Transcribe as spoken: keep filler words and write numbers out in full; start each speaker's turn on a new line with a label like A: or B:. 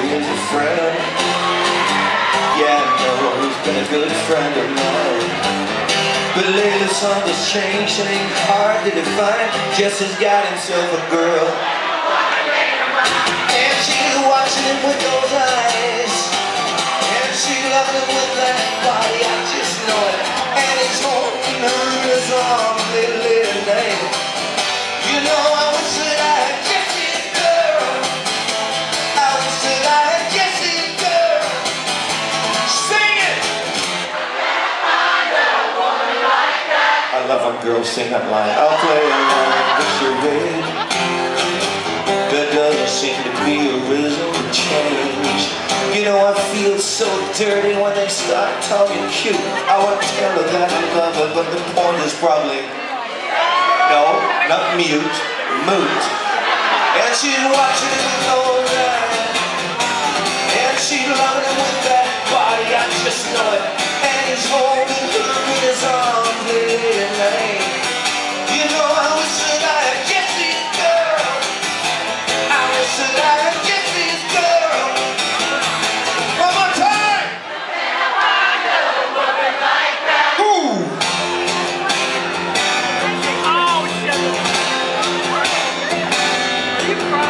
A: is a friend. Yeah, I know he's been a good friend of mine. But lately something's changed and ain't hard to define. Jesse's got himself a girl, and she's watching him with those eyes, and she's loving him with that body, I just know it. And he's holding her in his arms late, late at night. You know, I wish that I had Jesse's girl. I wish that I had Jesse's girl. Sing it! I love when girls sing that line. I'll play along the charade. There doesn't seem to be a reason to change. You know, I feel so dirty when they start talking cute. I want to tell her that I love her, but the point is probably no, not mute, moot. And she's watching him with those eyes, and she's loving him with that body, I just know it. And he's holding her in his arms late at night. You know, I wish that I had Jesse's girl. I wish that I had Jesse's girl. One more time. Ooh.
B: Oh, shit. Are you crying?